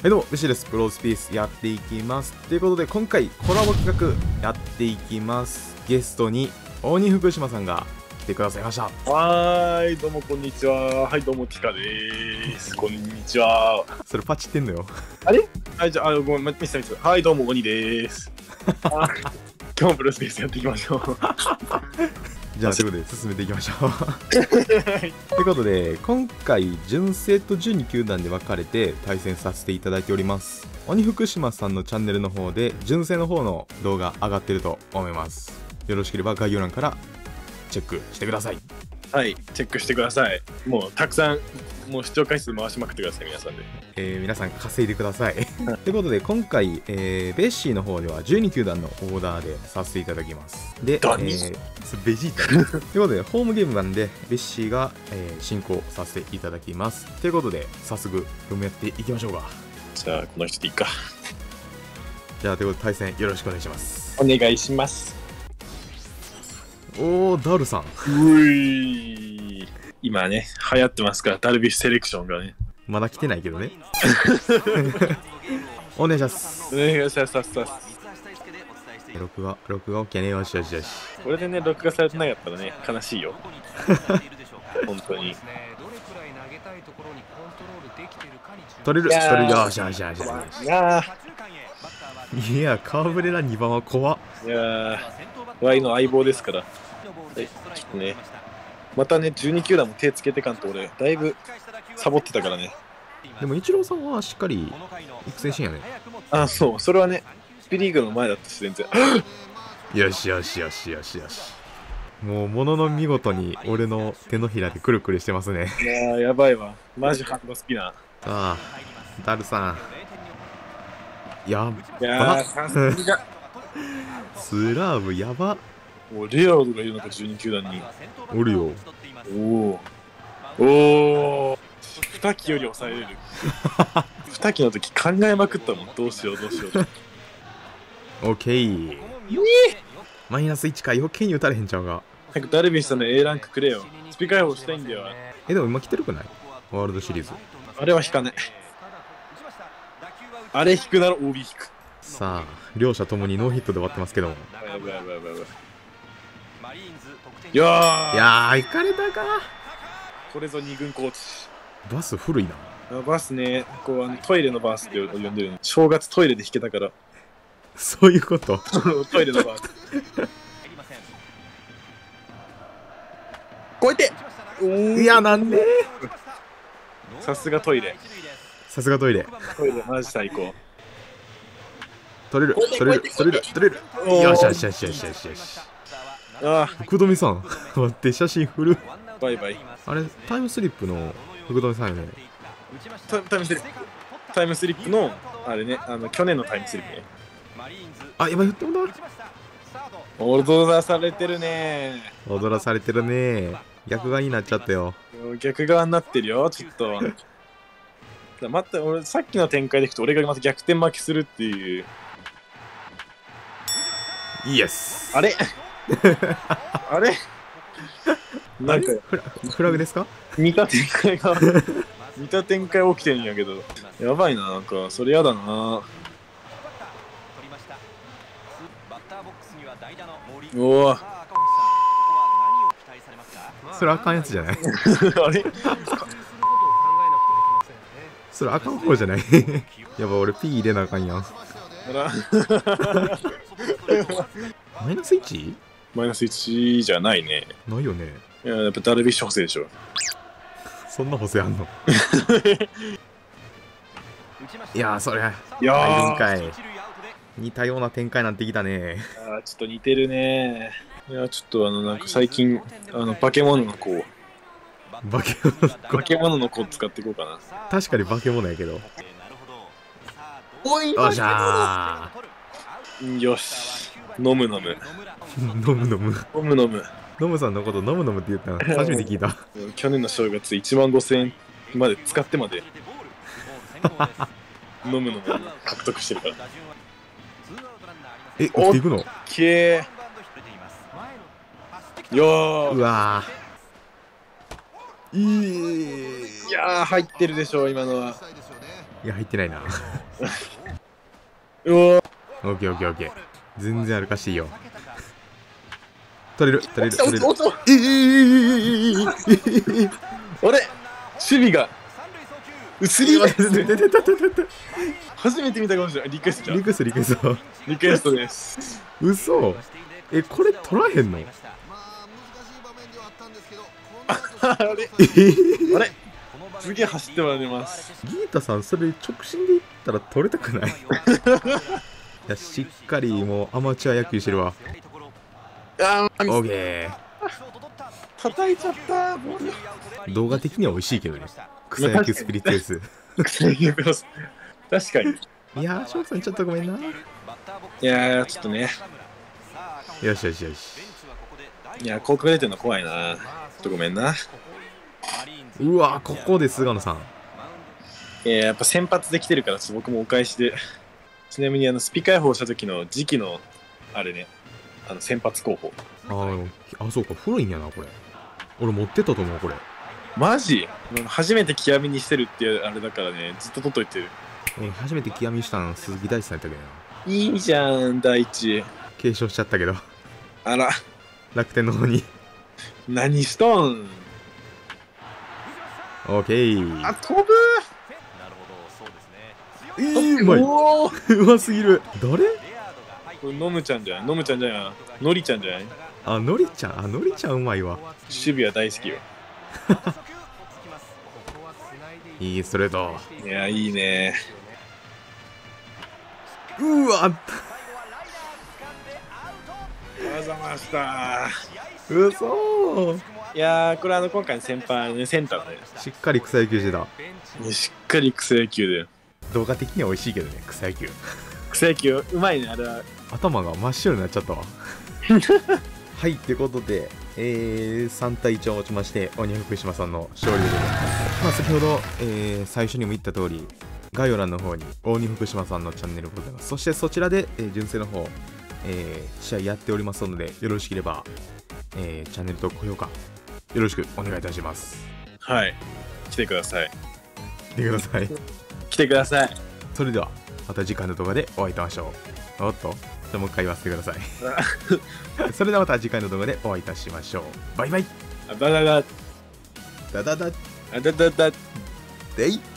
どうも、ベシです。プロスペースやっていきます。ということで、今回コラボ企画やっていきます。ゲストに、鬼福島さんが来てくださいました。 はーい、どうもこんにちは。はい、どうもティカでーす。こんにちは。 それパチってんのよ。 あれはい、じゃあ、ごめん、ミスターミス。はい、どうも鬼でーす。今日もプロスペースやっていきましょう。 じゃあ、ということで、進めていきましょう。ということで、今回、純正と12球団で分かれて対戦させていただいております。鬼福島さんのチャンネルの方で、純正の方の動画上がってると思います。よろしければ概要欄からチェックしてください。 はい、チェックしてください。もうたくさん、もう視聴回数回しまくってください、皆さんで。 皆さん稼いでください。ということで、今回、ベッシーの方では12球団のオーダーでさせていただきます。で、ベジータ。ということで、ホームゲームなんで、ベッシーが、進行させていただきます。ということで、早速、読みやっていきましょうか。 じゃあ、この人でいいか。 じゃあ、ということで、対戦よろしくお願いします。 お願いします。 おー、ダルさん。 うい今ね、流行ってますから、ダルビッシュセレクションがね。 まだ来てないけどね。お願いします。 お願いします。 録画 OK ね。よしよしよし。 これでね、録画されてなかったらね、悲しいよ。本当に。 取れる、取れる。よしよしよしよし。いや、カーブレラ2番は怖っ。 いやー、ワイの相棒ですから。はい、ちょっとね、またね、12球団も手つけてかんと俺、だいぶサボってたからね。 でも、イチローさんはしっかり育成しんやね。 あ、そう、それはね、スピリーグの前だったし、全然。 よしよしよしよしよし。もう、ものの見事に俺の手のひらでくるくるしてますね。 いやー、やばいわ。マジハンドスピナー。 ああ、ダルさん。やっいやば。 ー、さすが。 スラーブやば。 おレアードがいるのか、12球団に。 おるよ。 おお。2期より抑えれる。2期の時考えまくったもん。どうしようどうしよう。 オッケー。マイナス1か余計に打たれへんちゃうが。 早くダルビッシュさんの A ランクくれよ。スピ開放したいんだよ。 でも今来てるくない？ワールドシリーズ。 あれは引かない。あれ引くなら OB 引く。 さあ、両者ともにノーヒットで終わってますけども。 いやいやー、行かれたか。 これぞ2軍コーチ。 バス古いな。 バスね、こうトイレのバスって呼んでるの。正月トイレで弾けたから。 そういうこと。 トイレのバス。こうやっていや、なんで？ さすがトイレ。 さすがトイレ。 トイレマジ最高。 取れる、取れる、取れる、取れる。よしよしよしよしよしよし。 ああ、 福留さん。待って、写真振る。 バイバイ。 あれ、タイムスリップの福留さんよね。 タイムスリップ。タイムスリップの、あれね、去年のタイムスリップね。 あ、今言ってもらう。 踊らされてるね。 踊らされてるね。逆側になっちゃったよ。 逆側になってるよ、ちょっと。待って、俺、さっきの展開でいくと、俺がまた逆転負けするっていう。 イエス。 あれあれなんかフラグですか？ 見た展開が見た展開起きてるんやけど、やばいな、なんかそれやだな。おお、 それあかんやつじゃない？ あれそれあかん方じゃない？やばい、俺 P 入れなあかんやん。マイナス 1？ マイナス1じゃないね。 ないよね。 いや、やっぱダルビッシュ補正でしょ。 そんな補正あんの？いやー、そりゃいや入るんかい。似たような展開なんてきたね。 ちょっと似てるね。いや、ちょっとなんか最近化け物の子を使っていこうかな。 確かに化け物やけど。 おい、 よっしゃー。よし。飲む。 飲む。ノムさんのこと飲むって言ったの初めて聞いた。 去年の正月15000円まで使ってまで飲むのも獲得してるから。 え、打っていくの？ けー。よー。 うわー。 いやー、入ってるでしょ、今のは。 いや入ってないな。 うわオッケーオッケーオッケー。全然歩かしていいよ。取れる取れる取れる。 あれ守備がスリーベースで出た初めて見たかもしれない。リクエストじゃん。 リクエストリクエスト。 リクエストです。 嘘。これ取らへんの？ あれあれ次走ってもらいます。 ギータさんそれ直進でいったら取れたくない？いやしっかりもうアマチュア野球してるわ。 あーオーケ叩いちゃったボール。 ー。動画的には美味しいけどね。草野球スピリッツエース。 草野球クロス確かに。 いやー翔さんちょっとごめんな。 いやーちょっとね。 よしよしよし。 いや広告出てるの怖いな。ちょっとごめんな。 うわここで菅野さん。 やっぱ先発できてるから僕もお返しで。ちなみにスピ開放した時の時期のあれね、先発候補。 あそうか古いんやなこれ。俺持ってたと思うこれ。 マジ初めて極みにしてるってあれだからね、ずっと取っといてる。 俺初めて極みしたの鈴木大地さんやったけどな。 いいじゃん第一。 継承しちゃったけど。 あら楽天の方に。 何しとん。 オーケー。 あ飛ぶうまい。うますぎる。誰？ これノムちゃんじゃない。ノムちゃんじゃない。ノリちゃんじゃない。 あノリちゃん。ノリちゃんうまいわ。 守備は大好きよ。 いいストレート。 いやいいね。 うわあざました。 うそ。 いやこれ今回の先輩ねセンターね。 しっかり草野球してた。 しっかり草野球で。 動画的には美味しいけどね草野球。 草野球うまいねあれは。 頭が真っ白になっちゃったわ。はいってことで、3対1をもちまして鬼福島さんの勝利でございます。先ほど、最初にも言った通り概要欄の方に鬼福島さんのチャンネルございます。そしてそちらで、純正の方、試合やっておりますのでよろしければ、チャンネルと高評価よろしくお願いいたします。 はい来てください。 来てください。 来てください。 それではまた次回の動画でお会いいたしましょう。おっとじゃあもう一回言わせてください。それではまた次回の動画でお会いいたしましょう。バイバイ。 あだだだダダダあだだだでい。